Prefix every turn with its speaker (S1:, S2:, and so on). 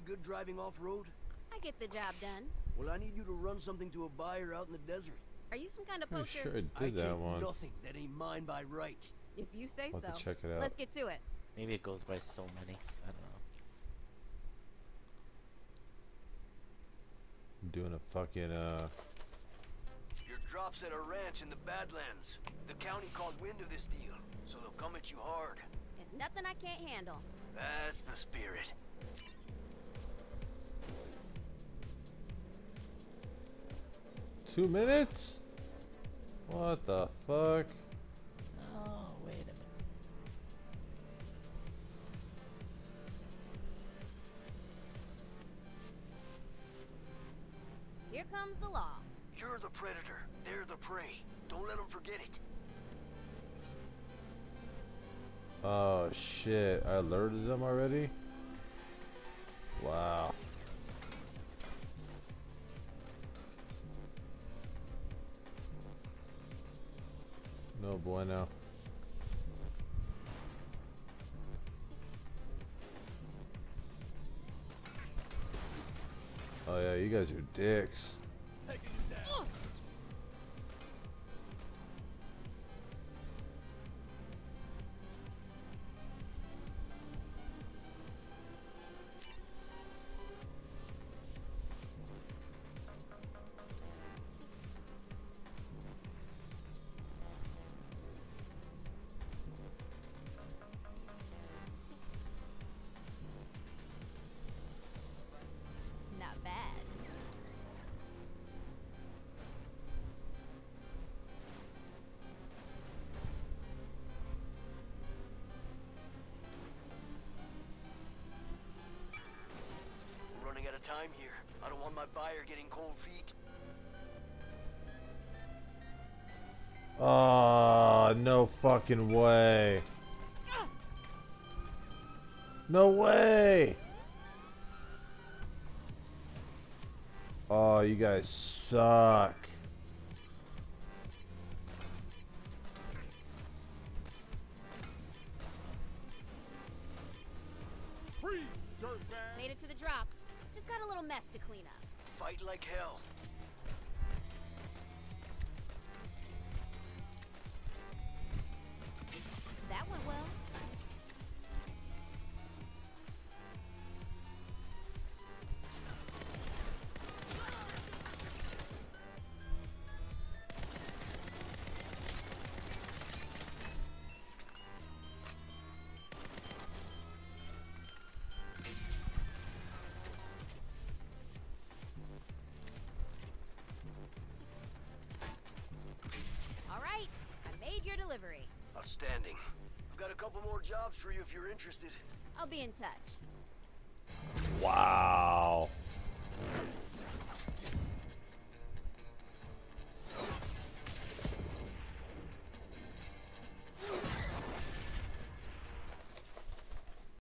S1: good driving off-road?
S2: I get the job done.
S1: Well, I need you to run something to a buyer out in the desert.
S2: Are you some kind of
S3: I'm
S2: poacher?
S3: sure I
S1: I
S3: did that
S1: take
S3: one.
S1: nothing that ain't mine by right.
S2: If you say
S3: I'll
S2: so.
S3: have to check it out.
S2: Let's get to it.
S4: Maybe it goes by so many. I don't know.
S3: I'm doing a fucking
S1: Your drop's at a ranch in the Badlands. The county caught wind of this deal, so they'll come at you hard.
S2: There's nothing I can't handle.
S1: That's the spirit.
S3: $2 minutes? What the fuck?
S4: Oh, wait a minute.
S2: Here comes the law.
S1: You're the predator. They're the prey. Don't let them forget it.
S3: Oh shit, I alerted them already? Wow. No bueno. Oh yeah, you guys are dicks.
S2: Not bad.
S1: We're running out of time here. I don't want my buyer getting cold feet.
S3: Oh, no fucking way. No way. Oh, you guys suck.
S2: Made it to the drop. Just got a little mess to clean up.
S1: Fight like hell.
S2: That went well. All right, I made your delivery.
S1: Outstanding. I've got a couple more jobs for you if you're interested.
S2: I'll be in touch.
S3: Wow.